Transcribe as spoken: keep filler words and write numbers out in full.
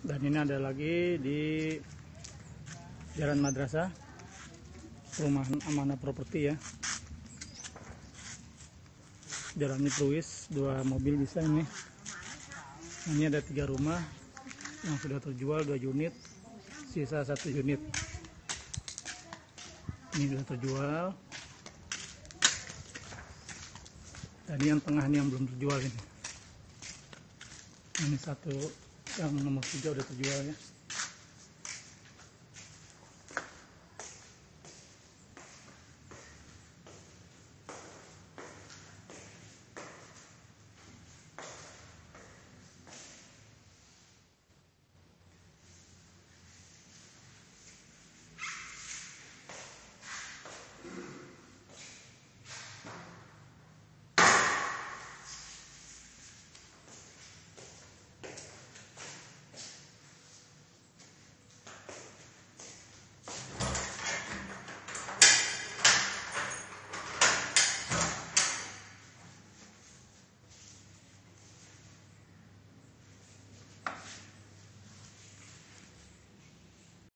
Dan ini ada lagi di Jalan Madrasah, perumahan Amanah Properti ya. Jalannya Pluis, dua mobil bisa ini. Ini ada tiga rumah yang sudah terjual dua unit, sisa satu unit. Ini sudah terjual. Dan yang tengah ini yang belum terjual ini. Ini satu yang nomor tiga udah terjual ya.